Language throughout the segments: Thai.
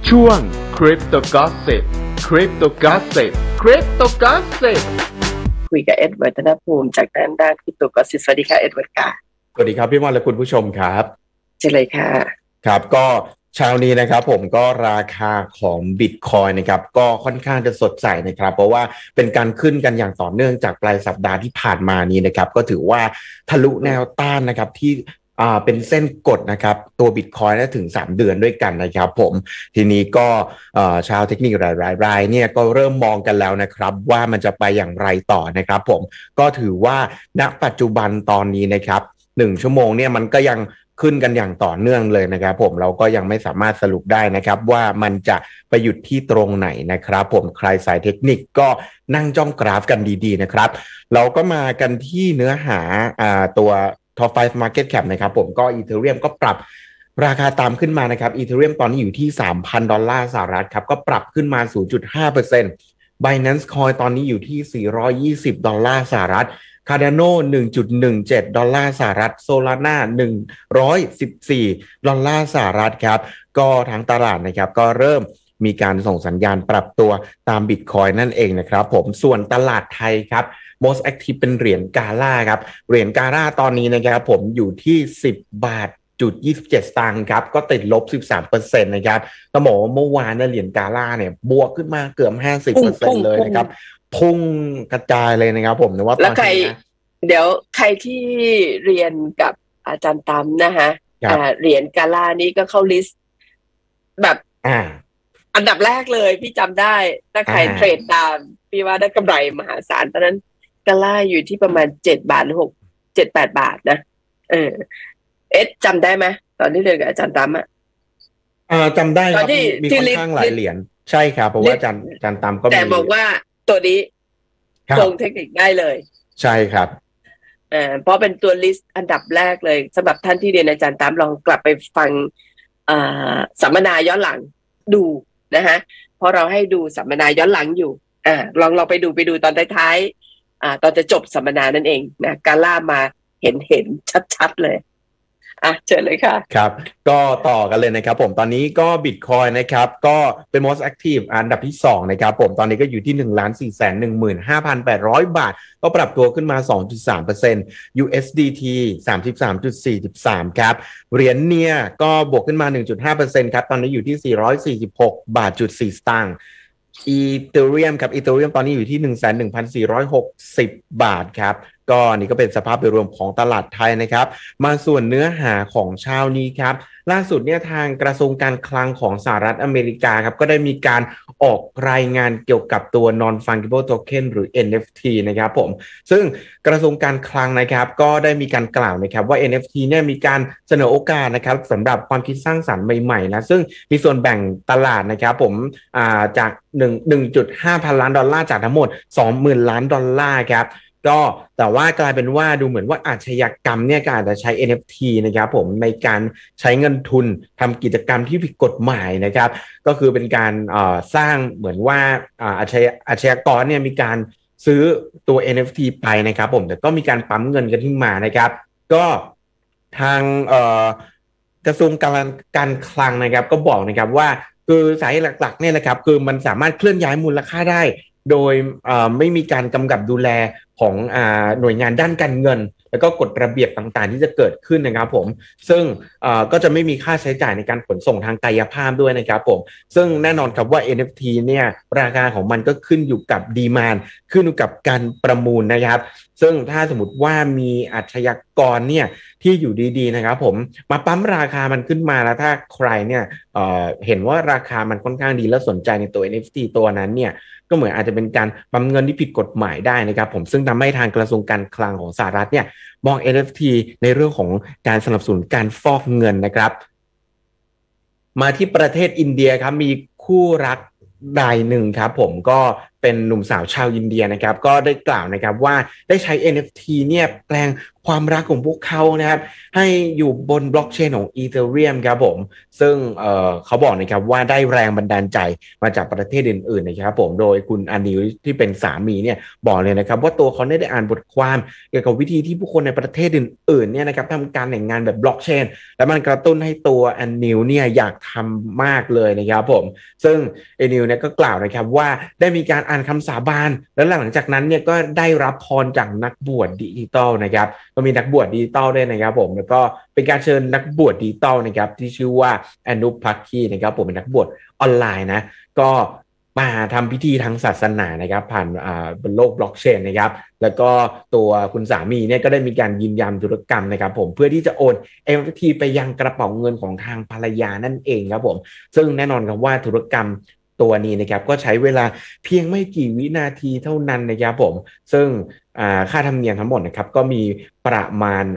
ช่วง Crypto Gossip Crypto Gossip Crypto Gossip คุยกับเอ็ดเวิร์ด ธนภูมิจากด้าน Crypto Gossip สวัสดีค่ะเอ็ดเวิร์ดค่ะสวัสดีครับพี่มอนและคุณผู้ชมครับเชิญเลยค่ะครับก็เช้านี้นะครับผมก็ราคาของ Bitcoin นะครับก็ค่อนข้างจะสดใสนะครับเพราะว่าเป็นการขึ้นกันอย่างต่อเนื่องจากปลายสัปดาห์ที่ผ่านมานี้นะครับก็ถือว่าทะลุแนวต้านนะครับที่เป็นเส้นกดนะครับตัว Bitcoin ได้ถึง3เดือนด้วยกันนะครับผมทีนี้ก็ชาวเทคนิครายเนี่ยก็เริ่มมองกันแล้วนะครับว่ามันจะไปอย่างไรต่อนะครับผมก็ถือว่าณปัจจุบันตอนนี้นะครับ1ชั่วโมงเนี่ยมันก็ยังขึ้นกันอย่างต่อเนื่องเลยนะครับผมเราก็ยังไม่สามารถสรุปได้นะครับว่ามันจะไปหยุดที่ตรงไหนนะครับผมใครสายเทคนิคก็นั่งจ้องกราฟกันดีๆนะครับเราก็มากันที่เนื้อหาตัวTop 5 Market Cap นะครับผมก็ Ethereum ก็ปรับราคาตามขึ้นมานะครับ Ethereum ตอนนี้อยู่ที่ $3,000 ครับก็ปรับขึ้นมา 0.5% Binance Coin ตอนนี้อยู่ที่$420 Cardano $1.17 Solana $114 ครับก็ทั้งตลาดนะครับก็เริ่มมีการส่งสัญญาณปรับตัวตาม Bitcoin นั่นเองนะครับผมส่วนตลาดไทยครับmost active เป็นเหรียญกาล่าครับเหรียญกาล่าตอนนี้นะครับผมอยู่ที่10.27 สตางค์ครับก็ติดลบ 13% นะครับต้องบอกว่าเมื่อวานเนี่ยเหรียญกาล่าเนี่ยบวกขึ้นมาเกือบ 50% เลยนะครับพุ่งกระจายเลยนะครับผมนะว่าแล้วใครเดี๋ยวใครที่เรียนกับอาจารย์ตั้มนะฮะเหรียญกาล่านี้ก็เข้าลิสต์แบบอันดับแรกเลยพี่จำได้ถ้าใครเทรดตามพี่ว่าได้กำไรมหาศาลตอนนั้นกาล่าอยู่ที่ประมาณ7 บาทหรือ7-8 บาทนะเอ็ดจำได้ไหมตอนที่เรียนกับอาจารย์ตั้มจำได้ครับมีค่อนข้างหลายเหรียญใช่ครับเพราะว่าอาจารย์ตั้มก็มีแต่บอกว่าตัวนี้โกงเทคนิคได้เลยใช่ครับเพราะเป็นตัวลิสต์อันดับแรกเลยสำหรับท่านที่เรียนอาจารย์ตั้มลองกลับไปฟังสัมมนาย้อนหลังดูนะฮะเพราะเราให้ดูสัมมนาย้อนหลังอยู่ลองไปดูตอนท้ายตอนจะจบสัมมนานั่นเองนะกาล่ามาเห็นชัดๆเลยเชิญเลยค่ะครับก็ต่อกันเลยนะครับผมตอนนี้ก็ Bitcoin นะครับก็เป็น most active อันดับที่2นะครับผมตอนนี้ก็อยู่ที่ 1,415,800 บาทก็ปรับตัวขึ้นมา 2.3% USDT 33.43 ครับเหรียญเนียก็บวกขึ้นมา 1.5% ครับตอนนี้อยู่ที่446.4 บาทสตางค์Ethereum ครับ Ethereum ตอนนี้อยู่ที่ 11,460 บาทครับก็นี่ก็เป็นสภาพโดยรวมของตลาดไทยนะครับมาส่วนเนื้อหาของเช้านี้ครับล่าสุดเนี่ยทางกระทรวงการคลังของสหรัฐอเมริกาครับก็ได้มีการออกรายงานเกี่ยวกับตัว Non-Fungible Token หรือ NFT นะครับผมซึ่งกระทรวงการคลังนะครับก็ได้มีการกล่าวนะครับว่า NFT เนี่ยมีการเสนอโอกาสนะครับสำหรับความคิดสร้างสรรค์ใหม่ๆนะซึ่งมีส่วนแบ่งตลาดนะครับผมจาก1.5 พันล้านดอลลาร์จากทั้งหมด 20,000 ล้านดอลลาร์ครับก็แต่ว่ากลายเป็นว่าดูเหมือนว่าอาชญากรรมเนี่ยก็อาจจะใช้ NFT นะครับผมในการใช้เงินทุนทำกิจกรรมที่ผิดกฎหมายนะครับก็คือเป็นการสร้างเหมือนว่าอาชญากรเนี่ยมีการซื้อตัว NFT ไปนะครับผมแต่ก็มีการปั๊มเงินกันขึ้นมานะครับก็ทางกระทรวงการคลังนะครับก็บอกนะครับว่าคือสาเหตุหลักๆเนี่ยนะครับคือมันสามารถเคลื่อนย้ายมูลค่าได้โดยไม่มีการกำกับดูแลของหน่วยงานด้านการเงินแล้วก็กฎระเบียบต่างๆที่จะเกิดขึ้นนะครับผมซึ่งก็จะไม่มีค่าใช้จ่ายในการขนส่งทางกายภาพด้วยนะครับผมซึ่งแน่นอนครับว่า NFT เนี่ยราคาของมันก็ขึ้นอยู่กับดีมานด์ขึ้นอยู่กับการประมูลนะครับซึ่งถ้าสมมติว่ามีอาชญากรเนี่ยที่อยู่ดีๆนะครับผมมาปั๊มราคามันขึ้นมาแล้วถ้าใครเนี่ยเห็นว่าราคามันค่อนข้างดีและสนใจในตัว NFT ตัวนั้นเนี่ยก็เหมือนอาจจะเป็นการปั๊มเงินที่ผิดกฎหมายได้นะครับผมซึ่งทำให้ทางกระทรวงการคลังของสหรัฐเนี่ยมอง NFT ในเรื่องของการสนับสนุนการฟอกเงินนะครับมาที่ประเทศอินเดียครับมีคู่รักรายหนึ่งครับผมก็เป็นหนุ่มสาวชาวอินเดียนะครับก็ได้กล่าวนะครับว่าได้ใช้ NFT เนี่ยแปลงความรักของพวกเขานะครับให้อยู่บนบล็อกเชนของ Ethereum ครับผมซึ่งเขาบอกนะครับว่าได้แรงบันดาลใจมาจากประเทศอื่นๆนะครับผมโดยคุณอานิลที่เป็นสามีเนี่ยบอกเลยนะครับว่าตัวเขาได้อ่านบทความเกี่ยวกับวิธีที่ผู้คนในประเทศอื่นๆเนี่ยนะครับทำการแต่งงานแบบบล็อกเชนและมันกระตุ้นให้ตัวอานิลเนี่ยอยากทำมากเลยนะครับผมซึ่งอานิลเนี่ยก็กล่าวนะครับว่าได้มีการอ่านคำสาบานแล้วหลังจากนั้นเนี่ยก็ได้รับพรจากนักบวชดิจิตอลนะครับก็มีนักบวชดิจิตอลด้วยนะครับผมแล้วก็เป็นการเชิญนักบวชดิจิตอลนะครับที่ชื่อว่าอนุพักคีนะครับผมเป็นนักบวชออนไลน์นะก็มาทำพิธีทางศาสนานะครับผ่านบนโลกบล็อกเชนนะครับแล้วก็ตัวคุณสามีเนี่ยก็ได้มีการยืนยันธุรกรรมนะครับผมเพื่อที่จะโอน NFT ไปยังกระเป๋าเงินของทางภรรยานั่นเองครับผมซึ่งแน่นอนครับว่าธุรกรรมตัวนี้นะครับก็ใช้เวลาเพียงไม่กี่วินาทีเท่านั้นนะครับผมซึ่งค่าธรรมเนียมทั้งหมดนะครับก็มีประมาณ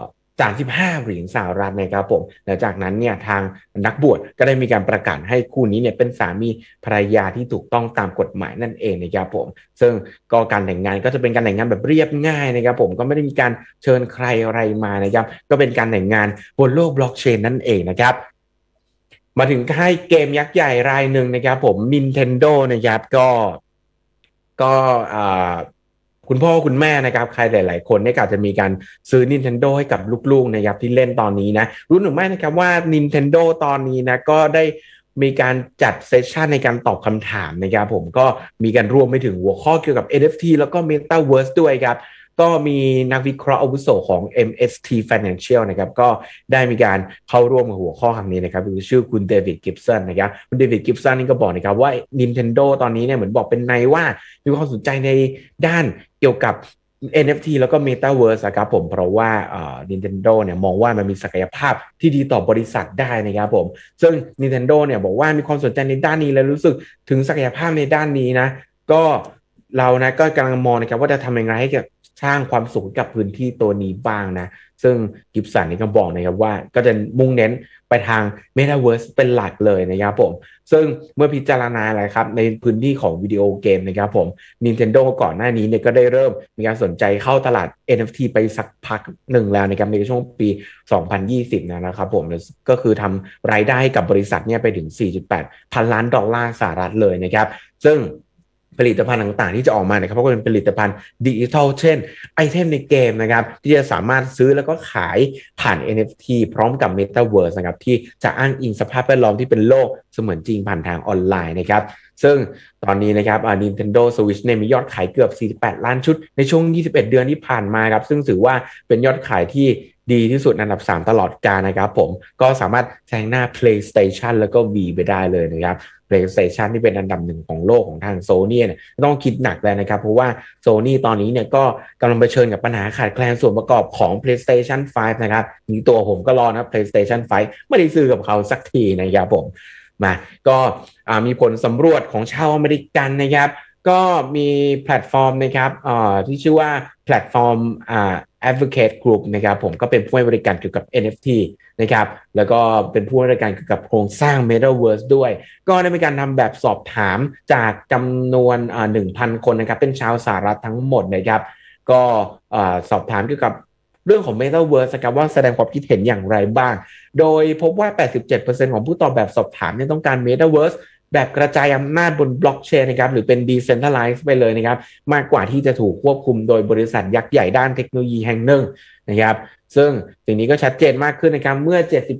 35 เหรียญสหรัฐนะครับผมหลังจากนั้นเนี่ยทางนักบวชก็ได้มีการประกาศให้คู่นี้เนี่ยเป็นสามีภรรยาที่ถูกต้องตามกฎหมายนั่นเองนะครับผมซึ่งก็การแต่งงานก็จะเป็นการแต่งงานแบบเรียบง่ายนะครับผมก็ไม่ได้มีการเชิญใครอะไรมานะครับก็เป็นการแต่งงานบนโลกบล็อกเชนนั่นเองนะครับมาถึงค่ายเกมยักษ์ใหญ่รายหนึ่งนะครับผม Nintendo นะครับก็คุณพ่อคุณแม่นะครับใครหลายๆคนเนี่ยอาจจะมีการซื้อ Nintendo ให้กับลูกๆนะครับที่เล่นตอนนี้นะรู้หรือไม่นะครับว่า Nintendo ตอนนี้นะก็ได้มีการจัดเซสชันในการตอบคำถามนะครับผมก็มีการรวมไปถึงหัวข้อเกี่ยวกับ NFT แล้วก็ Metaverse ด้วยครับก็มีนักวิเคราะห์อาวุโสของ MST Financial นะครับก็ได้มีการเข้าร่วมกับหัวข้อคำนี้นะครับคือชื่อคุณเดวิดกิฟสันนะครับคุณเดวิดกิฟสันนี่ก็บอกนะครับว่า Nintendo ตอนนี้เนี่ยเหมือนบอกเป็นในว่ามีความสนใจในด้านเกี่ยวกับ NFT แล้วก็ Metaverse ครับผมเพราะว่าNintendo เนี่ยมองว่ามันมีศักยภาพที่ดีต่อบริษัทได้นะครับผมซึ่ง Nintendo เนี่ยบอกว่ามีความสนใจในด้านนี้และรู้สึกถึงศักยภาพในด้านนี้นะก็เรานะก็กำลังมองนะครับว่าจะทำยังไงให้สร้างความสุขกับพื้นที่ตัวนี้บ้างนะซึ่งกิฟสันนี่ก็บอกนะครับว่าก็จะมุ่งเน้นไปทาง Metaverse เป็นหลักเลยนะครับผมซึ่งเมื่อพิจารณาอะไรครับในพื้นที่ของวิดีโอเกมนะครับผม Nintendo ก่อนหน้านี้เนี่ยก็ได้เริ่มมีการสนใจเข้าตลาด NFT ไปสักพักหนึ่งแล้วนะครับในช่วงปี 2020 นะครับผมก็คือทำรายได้กับบริษัทเนี่ยไปถึง 4.8 พันล้านดอลลาร์สหรัฐเลยนะครับซึ่งผลิตภัณฑ์ต่างๆที่จะออกมาเนี่ยครับก็เป็นผลิตภัณฑ์ดิจิทัลเช่นไอเทมในเกมนะครับที่จะสามารถซื้อแล้วก็ขายผ่าน NFT พร้อมกับ Metaverse นะครับที่จะอ้างอิงสภาพแวดล้อมที่เป็นโลกเสมือนจริงผ่านทางออนไลน์นะครับซึ่งตอนนี้นะครับNintendo Switch เนี่ยมียอดขายเกือบ48ล้านชุดในช่วง21เดือนที่ผ่านมาครับซึ่งถือว่าเป็นยอดขายที่ดีที่สุดอันดับ3ตลอดกาลนะครับผมก็สามารถแซงหน้า PlayStation แล้วก็ V ไปได้เลยนะครับ PlayStation ที่เป็นอันดับ1ของโลกของทาง Sony เนี่ยต้องคิดหนักเลยนะครับเพราะว่า Sony ตอนนี้เนี่ยก็กำลังเผชิญกับปัญหาขาดแคลนส่วนประกอบของ PlayStation 5 นะครับนี่ตัวผมก็รอนะ PlayStation 5 ไม่ได้ซื้อกับเขาสักทีนะครับผมมาก็มีผลสำรวจของชาวอเมริกันนะครับก็มีแพลตฟอร์มนะครับที่ชื่อว่าแพลตฟอร์มAdvocate Group นะครับผมก็เป็นผู้ให้บริการเกี่ยวกับ NFT นะครับแล้วก็เป็นผู้ให้บริการเกี่ยวกับโครงสร้าง Metaverse ด้วยก็ได้มีการทำแบบสอบถามจากจำนวน 1,000 คนนะครับเป็นชาวสหรัฐทั้งหมดนะครับก็สอบถามเกี่ยวกับเรื่องของ Metaverse นะครับว่าแสดงความคิดเห็นอย่างไรบ้างโดยพบว่า 87% ของผู้ตอบแบบสอบถามเนี่ยต้องการ Metaverse แบบกระจายอำนาจบนบล็อกเชนนะครับหรือเป็น decentralized ไปเลยนะครับมากกว่าที่จะถูกควบคุมโดยบริษัทยักษ์ใหญ่ด้านเทคโนโลยีแห่งหนึ่งนะครับซึ่งสิ่งนี้ก็ชัดเจนมากขึ้นนะครับเมื่อ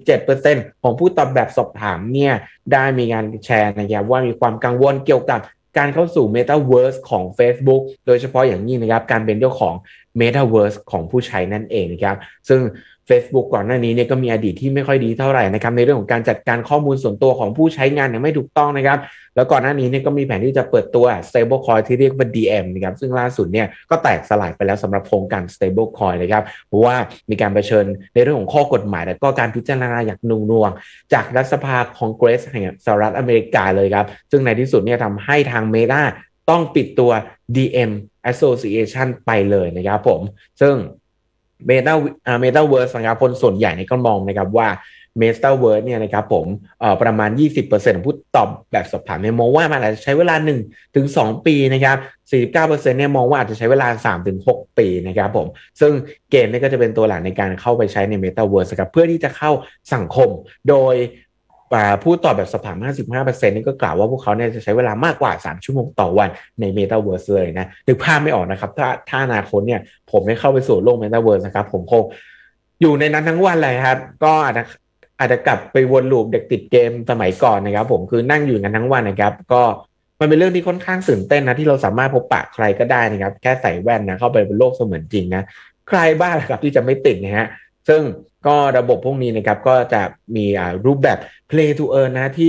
77% ของผู้ตอบแบบสอบถามเนี่ยได้มีการแชร์นะครับว่ามีความกังวลเกี่ยวกับการเข้าสู่ Metaverse ของ Facebook โดยเฉพาะอย่างยิ่งนะครับการเป็นเจ้าของ Metaverse ของผู้ใช้นั่นเองนะครับซึ่ง Facebook ก่อนหน้านี้เนี่ยก็มีอดีตที่ไม่ค่อยดีเท่าไหร่นะครับในเรื่องของการจัดการข้อมูลส่วนตัวของผู้ใช้งานอย่างไม่ถูกต้องนะครับแล้วก่อนหน้านี้เนี่ยก็มีแผนที่จะเปิดตัว Stablecoin ที่เรียกว่า DM นะครับซึ่งล่าสุดเนี่ยก็แตกสลายไปแล้วสำหรับโครงการ Stablecoin นะครับเพราะว่ามีการเผชิญในเรื่องของข้อกฎหมายและก็การพิจารณาอย่างหน่วงจากรัฐสภาคองเกรสแห่งสหรัฐอเมริกาเลยครับซึ่งในที่สุดเนี่ยทำให้ทาง Meta ต้องปิดตัว DM Association ไปเลยนะครับผมซึ่งMetaverse นะครับคนส่วนใหญ่ในก็มองนะครับว่า Metaverse เนี่ยนะครับผมประมาณ 20% ของผู้ตอบแบบสอบถามเนี่ยมองว่ามันอาจจะใช้เวลา 1-2 ปีนะครับ 49% เนี่ยมองว่าอาจจะใช้เวลา 3-6 ปีนะครับผมซึ่งเกมเนี่ยก็จะเป็นตัวหลักในการเข้าไปใช้ใน Metaverse ครับเพื่อที่จะเข้าสังคมโดยผู้ตอบแบบสอบถาม 55% นี่ก็กล่าวว่าพวกเขาเนี่ยจะใช้เวลามากกว่า3ชั่วโมงต่อวันใน Metaverse เลยนะนึกภาพไม่ออกนะครับถ้าอนาคตเนี่ยผมได้เข้าไปสู่โลก Metaverse นะครับผมคงอยู่ในนั้นทั้งวันเลยครับก็อาจจะกลับไปวนลูปเด็กติดเกมสมัยก่อนนะครับผมคือนั่งอยู่กันทั้งวันนะครับก็มันเป็นเรื่องที่ค่อนข้างตื่นเต้นนะที่เราสามารถพบปะใครก็ได้นะครับแค่ใส่แว่นนะเข้าไปเป็นโลกเสมือนจริงนะใครบ้างครับที่จะไม่ติดนะฮะซึ่งก็ระบบพวกนี้นะครับก็จะมีรูปแบบ Play to Earn นะที่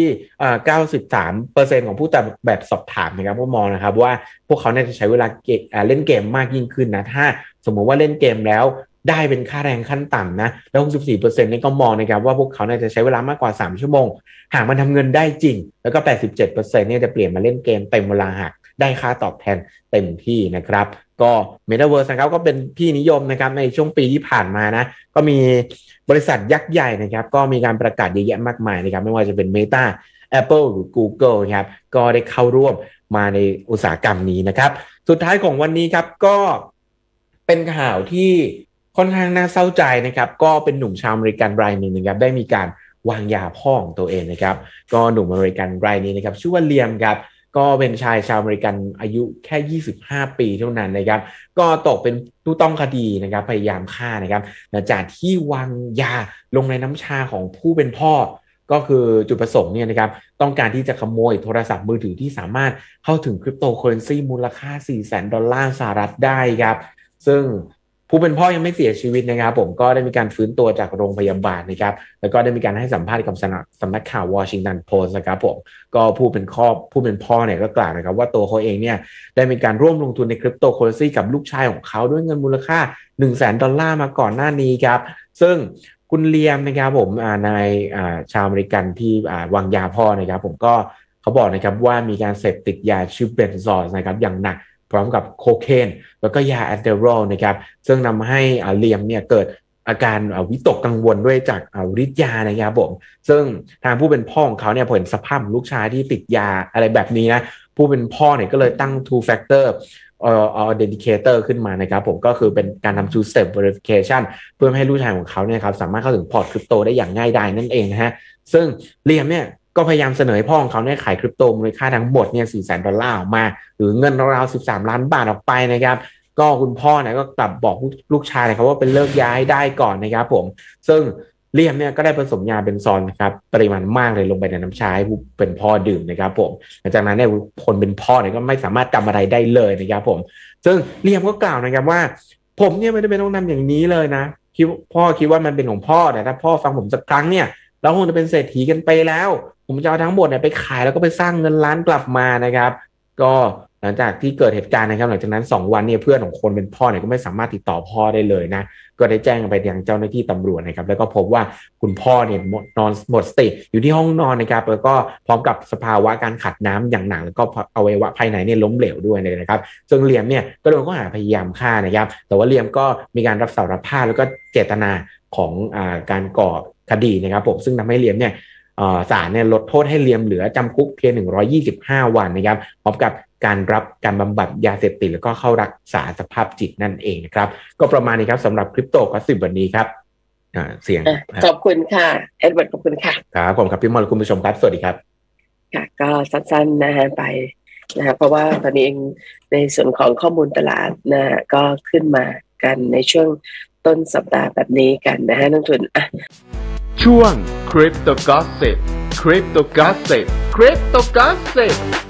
93% ของผู้ตอบแบบสอบถามนะครับก็มองนะครับว่าพวกเขาเนี่ยจะใช้เวลาเล่นเกมมากยิ่งขึ้นนะถ้าสมมติว่าเล่นเกมแล้วได้เป็นค่าแรงขั้นต่ำนะแล้ว 64% นี่ก็มองนะครับว่าพวกเขาเนี่ยจะใช้เวลามากกว่า3ชั่วโมงหากมันทำเงินได้จริงแล้วก็ 87% เนี่ยจะเปลี่ยนมาเล่นเกมเต็มเวลาหากได้ค่าตอบแทนเต็มที่นะครับก็ Metaverse นะครับก็เป็นที่นิยมนะครับในช่วงปีที่ผ่านมานะก็มีบริษัทยักษ์ใหญ่นะครับก็มีการประกาศเยอะแยะมากมายนะครับไม่ว่าจะเป็น Meta Apple หรือ Google นะครับก็ได้เข้าร่วมมาในอุตสาหกรรมนี้นะครับสุดท้ายของวันนี้ครับก็เป็นข่าวที่ค่อนข้างน่าเศร้าใจนะครับก็เป็นหนุ่มชาวอเมริกันรายหนึ่งนะครับได้มีการวางยาพ่อของตัวเองนะครับก็หนุ่มอเมริกันรายนี้นะครับชื่อว่าเลียมครับก็เป็นชายชาวอเมริกันอายุแค่25ปีเท่านั้นนะครับก็ตกเป็นผู้ต้องคดีนะครับพยายามฆ่านะครับหลังจากที่วางยาลงในน้ำชาของผู้เป็นพ่อก็คือจุดประสงค์เนี่ยนะครับต้องการที่จะขโมยโทรศัพท์มือถือที่สามารถเข้าถึงคริปโตเคอเรนซีมูลค่า $400,000 สหรัฐได้ครับซึ่งผู้เป็นพ่อยังไม่เสียชีวิตนะครับผมก็ได้มีการฟื้นตัวจากโรงพยาบาลนะครับแล้วก็ได้มีการให้สัมภาษณ์กับสำนักข่าววอชิงตันโพสต์นะครับผมก็ผู้เป็นพ่อเนี่ยก็กล่าวนะครับว่าตัวเขาเองเนี่ยได้มีการร่วมลงทุนในคริปโตเคอเรนซีกับลูกชายของเขาด้วยเงินมูลค่า $100,000 มาก่อนหน้านี้ครับซึ่งคุณเลียมนะครับผมนายชาวอเมริกันที่วางยาพ่อนะครับผมก็เขาบอกนะครับว่ามีการเสพติดยาชื่อเบนซอลนะครับอย่างหนักพร้อมกับโคเคนแล้วก็ยาแอดเดรอลนะครับซึ่งนำให้เลียมเนี่ยเกิดอาการวิตกกังวลด้วยจากฤทธิ์ยานะครับผมซึ่งทางผู้เป็นพ่อของเขาเนี่ยเห็นสภาพลูกชายที่ติดยาอะไรแบบนี้นะผู้เป็นพ่อเนี่ยก็เลยตั้ง two factor authenticator ขึ้นมานะครับผมก็คือเป็นการทำ two step verification เพื่อให้ลูกชายของเขาเนี่ยครับสามารถเข้าถึงพอร์ตคริปโตได้อย่างง่ายดายนั่นเองนะฮะซึ่งเลียมเนี่ยก็พยายามเสนอให้พ่อของเขาเนี่ยขายคริปโตมูลค่าทั้งหมดเนี่ย$400,000 ออกมาหรือเงินราวๆ13 ล้านบาทออกไปนะครับก็คุณพ่อเนี่ยก็กลับบอกลูกชายนะครับว่าเป็นเลิกยาให้ได้ก่อนนะครับผมซึ่งเลียมเนี่ยก็ได้ผสมยาเบนซอลนะครับปริมาณมากเลยลงไปในน้ำชาให้เป็นพ่อดื่มนะครับผมหลังจากนั้นเนี่ยคนเป็นพ่อเนี่ยก็ไม่สามารถจำอะไรได้เลยนะครับผมซึ่งเลียมก็กล่าวนะครับว่าผมเนี่ยไม่ได้เป็นต้องทำอย่างนี้เลยนะพ่อคิดว่ามันเป็นของพ่อแต่ถ้าพ่อฟังผมสักครั้งเนี่ยเราคงจะเป็นเศรษฐีกันไปแล้วผมจะเอาทั้งหมดเนี่ยไปขายแล้วก็ไปสร้างเงินล้านกลับมานะครับก็หลังจากที่เกิดเหตุการณ์นะครับหลังจากนั้น2วันเนี่ยเพื่อนของคนเป็นพ่อเนี่ยก็ไม่สามารถติดต่อพ่อได้เลยนะก็ได้แจ้งไปยังเจ้าหน้าที่ตำรวจนะครับแล้วก็พบว่าคุณพ่อเนี่ยนอนหมดสติอยู่ที่ห้องนอนนะครับแล้วก็พร้อมกับสภาวะการขัดน้ำอย่างหนักแล้วก็อวัยวะภายในเนี่ยล้มเหลวด้วยนะครับซึ่งเลียมเนี่ยก็โดนข้อหาพยายามฆ่านะครับแต่ว่าเลียมก็มีการรับสารภาพแล้วก็เจตนาของการก่อคดีนะครับผมซึ่งทำให้เลียมเนี่ยศาลเนี่ยลดโทษให้เลียมเหลือจำคุกเพียง125 วันนะครับพร้อมกับการบำบัดยาเสพติดแล้วก็เข้ารักษาสภาพจิตนั่นเองนะครับก็ประมาณนี้ครับสำหรับคริปโตก็10วันนี้ครับเสียงขอบคุณค่ะเอ็ดเวิร์ดขอบคุณค่ะครับผมครับพี่มอลคุณผู้ชมครับสวัสดีครับค่ะก็สั้นๆนะฮะไปนะเพราะว่าตอนนี้เองในส่วนของข้อมูลตลาดนะก็ขึ้นมากันในช่วงต้นสัปดาห์แบบนี้กันนะฮะนักทุนช่วง Crypto Gossip